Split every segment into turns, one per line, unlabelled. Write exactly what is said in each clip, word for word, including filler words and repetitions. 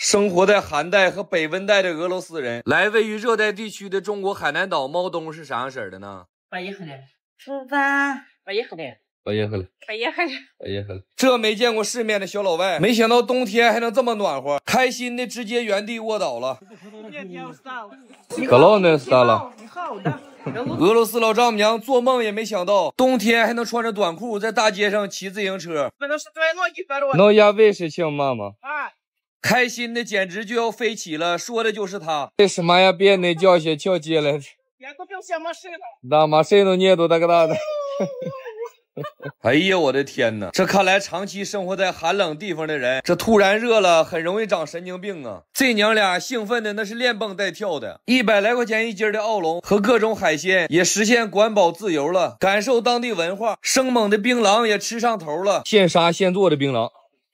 生活在寒带和北温带的俄罗斯人，来位于热带地区的中国海南岛猫冬是啥样式的呢？
Поехали. 出发 Поехали.
Поехали.
Поехали.
Поехали. 这没见过世面的小老外，没想到冬天还能这么暖和，开心的直接原地卧倒了。Голодная стала。俄罗斯老丈母娘做梦也没想到，冬天还能穿着短裤在大街上骑自行车。Но я выше, чем мама。开心的简直就要飞起了，说的就是他。为什么呀？别那叫些跳街了。Да, машину нету тогда的。哎呀，我的天哪！这看来长期生活在寒冷地方的人，这突然热了，很容易长神经病啊！这娘俩兴奋的那是连蹦带跳的，一百来块钱一斤的奥龙和各种海鲜也实现管饱自由了，感受当地文化，生猛的槟榔也吃上头了，现杀现做的槟榔。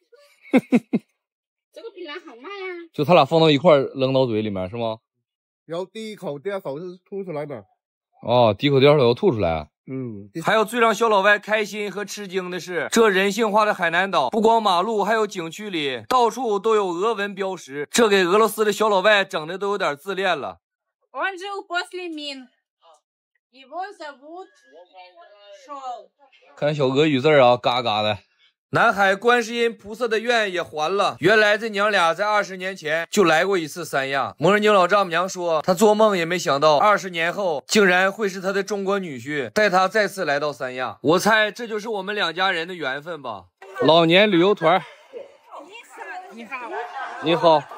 这个槟榔好卖呀！
就他俩放到一块扔到嘴里面是吗？
然后第一口、第二口是吐出来的。
哦，第一口、第二口要吐出来。
嗯，
还有最让小老外开心和吃惊的是，这人性化的海南岛，不光马路，还有景区里到处都有俄文标识，这给俄罗斯的小老外整的都有点自恋了。
Он жил после мин. Его зовут Шол.
看小俄语字啊，嘎嘎的。南海观世音菩萨的愿也还了。原来这娘俩在二十年前就来过一次三亚。摩尔宁老丈母娘说，她做梦也没想到，二十年后竟然会是她的中国女婿带她再次来到三亚。我猜这就是我们两家人的缘分吧。老年旅游团。
你好，
你好。哦。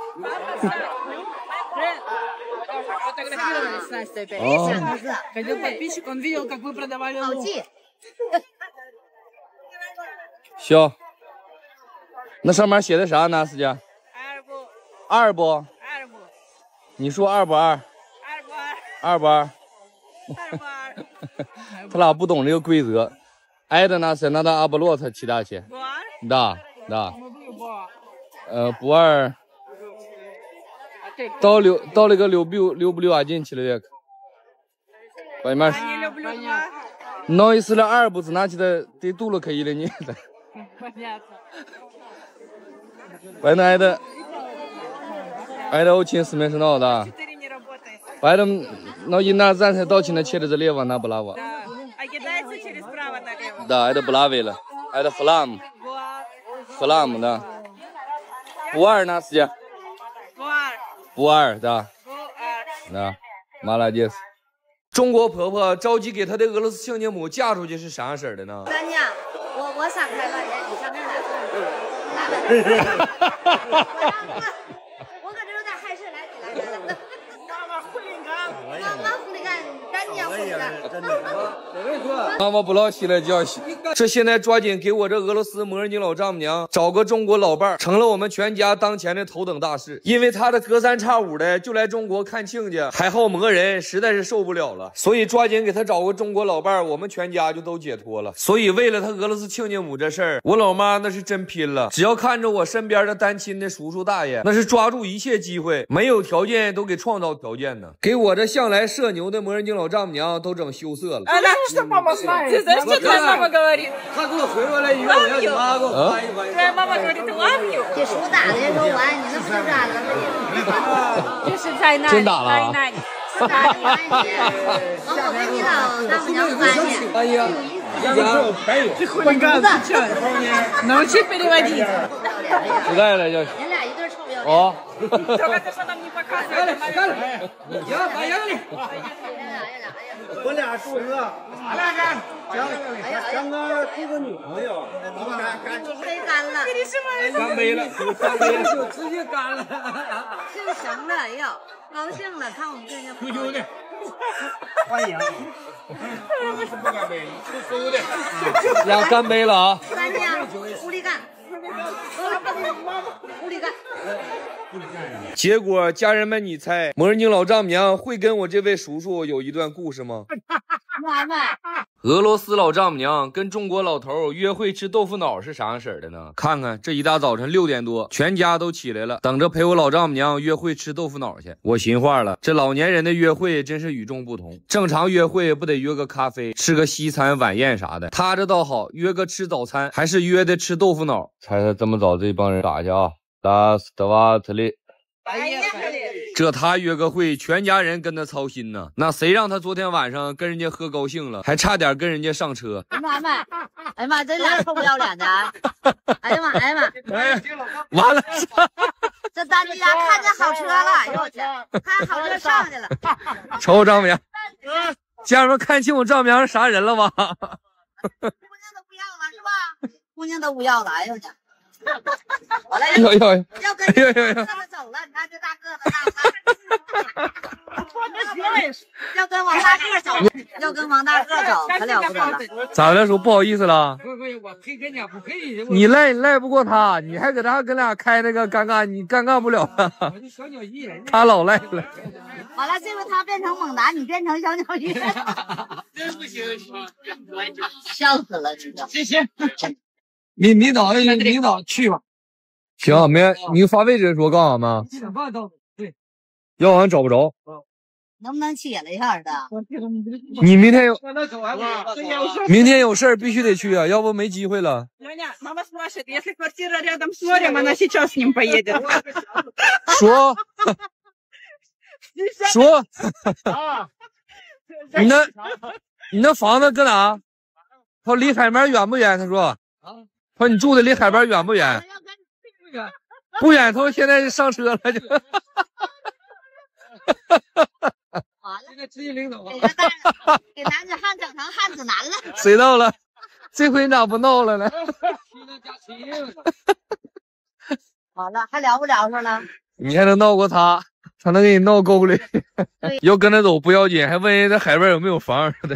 行，那上面写的啥呢？思佳？
二不，
二不？
二不。
你说二不二？
二不二。
二不二？
二不二。
他俩不懂这个规则。挨的那是那的阿波罗他起大去。
不二。
да да。呃，不二。到六到那个六不六不六啊进去了这个。外面。No, если арбу, значит, ты дула каили нет.
Понятно.
Поэтому это, это очень смешно, да. Поэтому, но иногда занят точно через лево на право.
Да. А кидается через право налево.
Да, это правильно. Это флам. Флам, да. Пуар нас где?
Пуар.
Пуар, да.
Пуар.
Да. Молодец. 中国婆婆着急给她的俄罗斯亲家母嫁出去是啥样式的呢？
三娘，我我闪开了，你上这儿来，来来。我搁这有点害事，来来来来。妈妈护理干，妈妈护理干，干娘护理干。
妈妈不老起来叫醒，这现在抓紧给我这俄罗斯摩尔宁老丈母娘找个中国老伴儿，成了我们全家当前的头等大事。因为她的隔三差五的就来中国看亲家，还好磨人，实在是受不了了，所以抓紧给她找个中国老伴儿，我们全家就都解脱了。所以为了她俄罗斯亲家母这事儿，我老妈那是真拼了。只要看着我身边的单亲的叔叔大爷，那是抓住一切机会，没有条件都给创造条件呢，给我这向来社牛的摩尔宁老丈母娘都整羞涩了。
Ты знаешь, что твоя мама говорит?
他给我回过来以后，我要你妈给我翻译翻译。
Твоя мама говорит, love you.
这手打的时候完，你那不就咋了？
这是灾难，
真打了啊！
灾难。
打你翻译，完我跟你老丈母娘翻译。
翻译啊！这混蛋子，
Научи переводить.
实在了就。
你俩一对臭不要脸。
哦。
Только ты что нам не показывай.
行，翻译了。我俩住一个，俺俩干，江江哥这个女朋友，
杯干了，
干杯了，干杯了，就直接干了，
姓神了，哎呦，高兴了，看我们这些
退休的，欢迎，是不干杯，退休的，
俩干杯了啊！
三娘，狐狸干，狐狸干。
结果，家人们，你猜摩尔宁老丈母娘会跟我这位叔叔有一段故事吗？
妈妈，
俄罗斯老丈母娘跟中国老头约会吃豆腐脑是啥样式的呢？看看这一大早晨六点多，全家都起来了，等着陪我老丈母娘约会吃豆腐脑去。我心话了，这老年人的约会真是与众不同。正常约会不得约个咖啡，吃个西餐晚宴啥的，他这倒好，约个吃早餐，还是约的吃豆腐脑。猜猜这么早这帮人打去啊？打斯特瓦特里这他约个会，全家人跟他操心呢。那谁让他昨天晚上跟人家喝高兴了，还差点跟人家上车。
哎妈妈，哎呀妈，这俩臭不要脸的！哎呀妈，哎呀妈，
完了，
这咱们家看见好车了，哎呦我天，看好车上去了。
瞅丈母娘，家人们看清我丈母娘是啥人了吧？
姑娘都不要了是吧？姑娘都不要了，哎呦我天！完了，
要要
要跟
要要要
走了，你看这大个子大个，要跟王大个走，要跟王大个走，可了不得了。
咋的？说不好意思了？
不不，我配跟家不配。
你赖赖不过他，你还搁他跟俩开那个尴尬，你尴尬不了啊。
我是小鸟依人。
他老赖了。
完了，这回他变成猛男，你变成小鸟依人，
真不行，
笑死了，知道？
行行。明明早明早去吧。
行，没你发位置说干啥吗？
想办到对，
要完找不着。
能不能切了一下的？
你明天有明天有事儿必须得去啊，要不没机会了。
Мама спрашивает, если квартира рядом с морем, она сейчас с ним поедет.
说说，你那你那房子搁哪？他说离海边远不远？他说。他说你住的离海边远不远？不远。他说现在上车了就。
完了，
这个直接领走
给他带给男子汉整成汉子男了。
谁闹了？这回咋不闹了呢？
完了，还聊不聊上了？
你还能闹过他？他能给你闹沟里。要跟他走不要紧，还问人在海边有没有房的。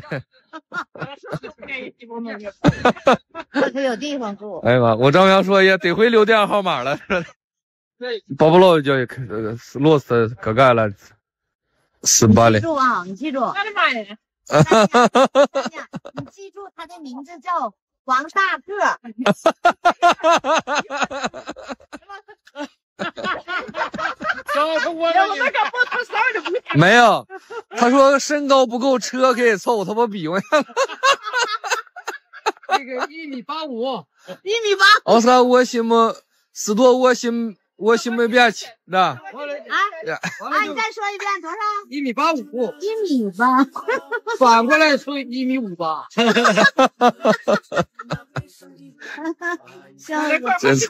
他可有地方住。
哎呀妈！我丈母娘说也得回留电话号码了。包不漏就落死可干了，死巴嘞！
记住啊，你记住。
我的妈呀！
你记住他的名字叫王大个。
没有，他说身高不够，车可以凑，他不比划。
这个一米八五，
一米八。
奥斯卡我心目斯多我心我心没变起的。啊
啊！你再说一遍多少？
一米八五。
一米八。
反过来说一米五八。
真是。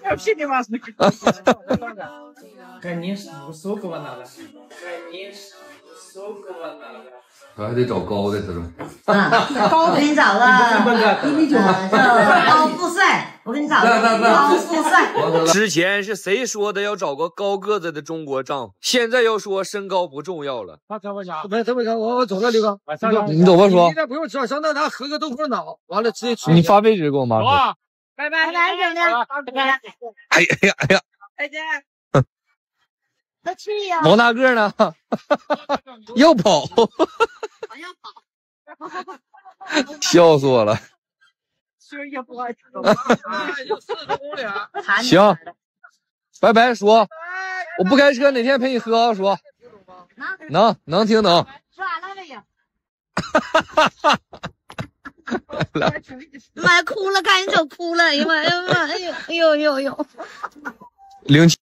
Конечно, высокого надо. Конечно, высокого надо.
还得找高的，他说。
啊，高给你找个一米九，高富帅。我给你找个高富帅。
之前是谁说的要找个高个子的中国丈夫？现在要说身高不重要了。
他怎么讲？没，怎么讲？我我走了，刘哥。
你走吧，说。
现在不用找，上那他合个豆腐脑，完了直接去。
你发位置给我妈说。
拜拜，
拜拜，整整。
哎呀哎呀哎呀！
再见。
他去呀。
王大个呢？要跑。
要跑。
笑死我了。行，拜拜，叔。我不开车，哪天陪你喝啊，叔。能能听懂。
说完了没有？妈呀，哭了，赶紧走，哭了！哎呀妈呀，哎呦哎呦哎呦哎呦！
零七。